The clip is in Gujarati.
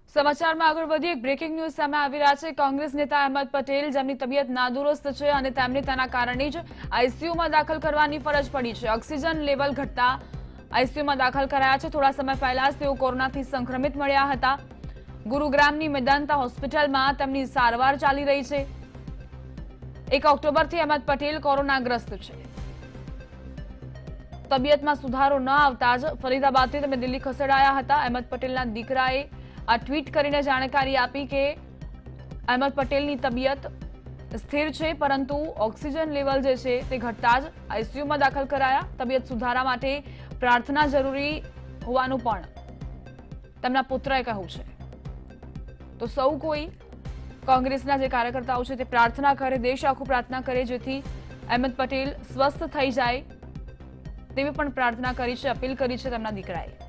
સમાચારમાં આગળ વધીએ એક બ્રેકિંગ ન્યૂઝ સામે આવી રહ્યા છે। કોંગ્રેસ નેતા અહેમદ પટેલ જેમની તબિયત નાદુરસ્ત છે અને તેમને તેના કારણે જ આઈસીયુમાં દાખલ કરવાની ફરજ પડી છે। ઓક્સિજન લેવલ ઘટતા આઈસીયુમાં દાખલ કરાયા છે। થોડા સમય પહેલા જ તેઓ કોરોનાથી સંક્રમિત મળ્યા હતા। ગુરુગ્રામની મેદાંતા હોસ્પિટલમાં તેમની સારવાર ચાલી રહી છે। 1 ઓક્ટોબરથી અહેમદ પટેલ કોરોનાગ્રસ્ત છે। તબિયતમાં સુધારો ન આવતા જ ફરીદાબાદથી તેમને દિલ્હી ખસેડાયા હતા। અહેમદ પટેલના દીકરાએ આ ટ્વીટ કરીને જાણકારી આપી કે અહેમદ પટેલની તબિયત સ્થિર છે, પરંતુ ઓક્સિજન લેવલ જે છે તે ઘટતા જ આઈસીયુમાં દાખલ કરાયા। તબિયત સુધારા માટે પ્રાર્થના જરૂરી હોવાનું પણ તેમના પુત્રએ કહ્યું છે। તો સૌ કોઈ કોંગ્રેસના જે કાર્યકર્તાઓ છે તે પ્રાર્થના કરે, દેશ આખું પ્રાર્થના કરે જેથી અહેમદ પટેલ સ્વસ્થ થઈ જાય તેવી પણ પ્રાર્થના કરી છે, અપીલ કરી છે તેમના દીકરાએ।